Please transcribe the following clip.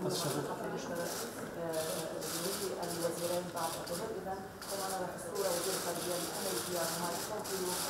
الحفل المشترك الوزيرين بعد اعتذر. اذا طبعا راح الصوره وزير الخارجيه الامريكي مايك بومبيو